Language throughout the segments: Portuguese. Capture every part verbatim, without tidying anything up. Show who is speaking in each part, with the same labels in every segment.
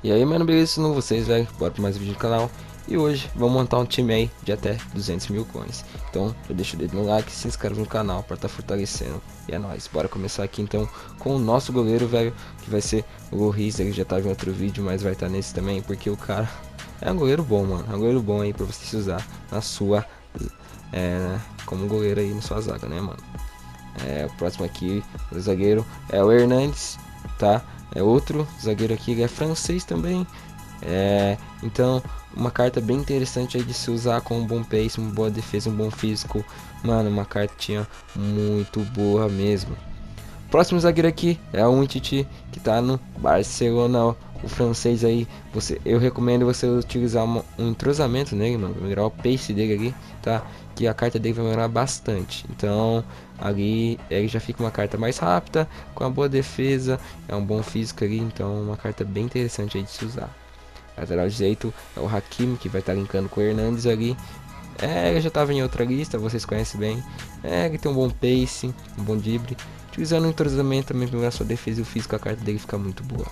Speaker 1: E aí, mano, beleza? De novo vocês, velho. Bora pra mais um vídeo do canal. E hoje vamos montar um time aí de até duzentos mil coins. Então já deixa o dedo no like, se inscreve no canal para estar tá fortalecendo. E é nóis. Bora começar aqui então com o nosso goleiro, velho, que vai ser o Loris. Ele já tava em outro vídeo, mas vai estar tá nesse também, porque o cara é um goleiro bom, mano. É um goleiro bom aí pra você se usar na sua, é, como goleiro aí na sua zaga, né, mano. É, o próximo aqui, o zagueiro é o Hernandes, tá? É outro zagueiro aqui, ele é francês também. É, então, uma carta bem interessante aí de se usar com um bom pace, uma boa defesa, um bom físico. Mano, uma cartinha muito boa mesmo. Próximo zagueiro aqui é o Umtiti, que tá no Barcelona, o francês aí. Você, eu recomendo você utilizar uma, um entrosamento nele, mano, melhorar o pace dele ali, tá? Que a carta dele vai melhorar bastante. Então, ali ele já fica uma carta mais rápida, com uma boa defesa, é um bom físico ali, então uma carta bem interessante aí de se usar. Lateral direito é o Hakimi, que vai estar tá linkando com o Hernandes ali. É, ele já estava em outra lista, vocês conhecem bem. É, ele tem um bom pace, um bom drible. Utilizando o entrosamento também para melhorar sua defesa e o físico, a carta dele fica muito boa.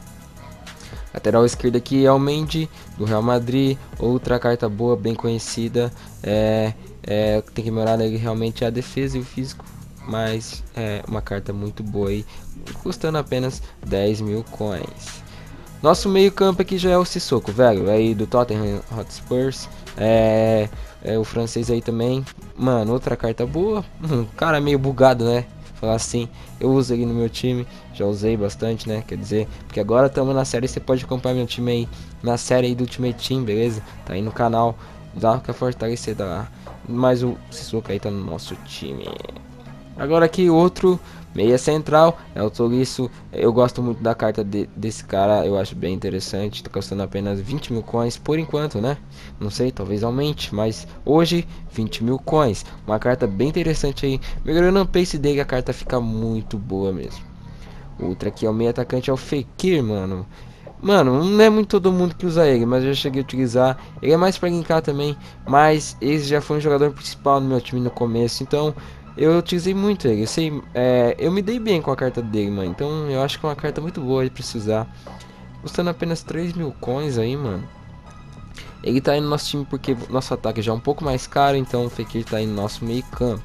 Speaker 1: Lateral esquerdo aqui é o Mendy, do Real Madrid. Outra carta boa, bem conhecida. É, é, tem que melhorar nele realmente a defesa e o físico. Mas é uma carta muito boa aí, custando apenas dez mil coins. Nosso meio campo aqui já é o Sissoko, velho, aí do Tottenham Hotspurs. É, é o francês aí também. Mano, outra carta boa. Um cara meio bugado, né? Falar assim, eu uso ele no meu time, já usei bastante, né? Quer dizer, porque agora estamos na série, você pode acompanhar meu time aí na série aí do Ultimate Team, beleza? Tá aí no canal, dá pra fortalecer lá. Mas o Sissoko aí tá no nosso time. Agora aqui outro meia central é o Tolisso. Eu gosto muito da carta de, desse cara, eu acho bem interessante. Tá custando apenas vinte mil coins por enquanto, né? Não sei, talvez aumente, mas hoje vinte mil coins. Uma carta bem interessante aí. Melhorando o pace dele, a carta fica muito boa mesmo. Outra aqui é o meia atacante, é o Fekir, mano. Mano, não é muito todo mundo que usa ele, mas eu já cheguei a utilizar. Ele é mais pra linkar também, mas esse já foi um jogador principal no meu time no começo, então eu utilizei muito ele. Eu, sei, é, eu me dei bem com a carta dele, mano. Então eu acho que é uma carta muito boa de precisar. Custando apenas três mil coins aí, mano. Ele tá aí no nosso time porque nosso ataque já é um pouco mais caro, então o Fekir tá aí no nosso meio campo.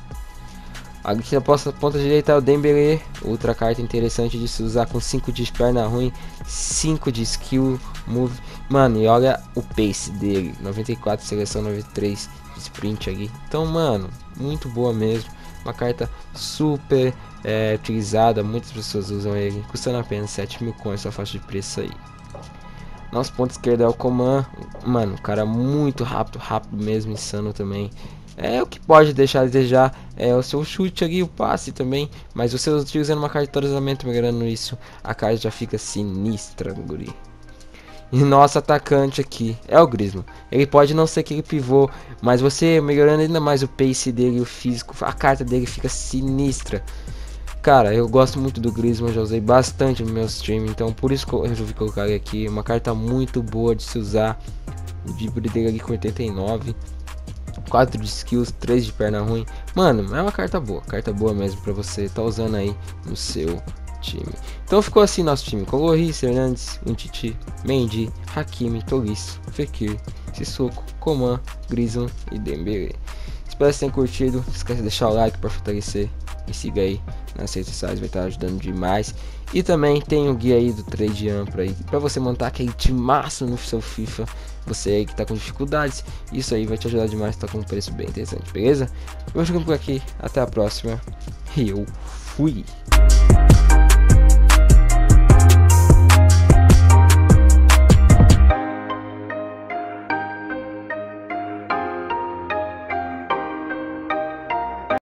Speaker 1: Aqui na ponta direita é o Dembélé, outra carta interessante de se usar com cinco de perna ruim, cinco de skill, move. Mano, e olha o pace dele, noventa e quatro, seleção noventa e três de sprint aqui. Então, mano, muito boa mesmo. Uma carta super é, utilizada, muitas pessoas usam ele, custando apenas sete mil coins, essa faixa de preço aí. Nosso ponto esquerdo é o Coman, mano, cara muito rápido, rápido mesmo, insano também. É o que pode deixar a desejar é o seu chute ali, o passe também. Mas você utilizando uma carta de entrosamento, melhorando isso, a carta já fica sinistra, guri. E nosso atacante aqui é o Griezmann. Ele pode não ser aquele pivô, mas você melhorando ainda mais o pace dele, o físico, a carta dele fica sinistra. Cara, eu gosto muito do Griezmann, já usei bastante no meu stream, então por isso que eu resolvi colocar ele aqui. Uma carta muito boa de se usar. O drible dele ali com oitenta e nove. quatro de skills, três de perna ruim. Mano, é uma carta boa, carta boa mesmo pra você tá usando aí no seu time. Então ficou assim nosso time, com Loris, Hernandes, Umtiti, Mendy, Hakimi, Tolisso, Fekir, Sissoko, Coman, Griezmann e Dembélé. Espero que vocês tenham curtido, não esquece de deixar o like para fortalecer. Me siga aí nas redes sociais, vai estar ajudando demais. E também tem o guia aí do trade amplo aí, pra você montar aquele timaço no seu FIFA. Você aí que tá com dificuldades, isso aí vai te ajudar demais, tá com um preço bem interessante, beleza? Eu vou ficando por aqui, até a próxima. E eu fui!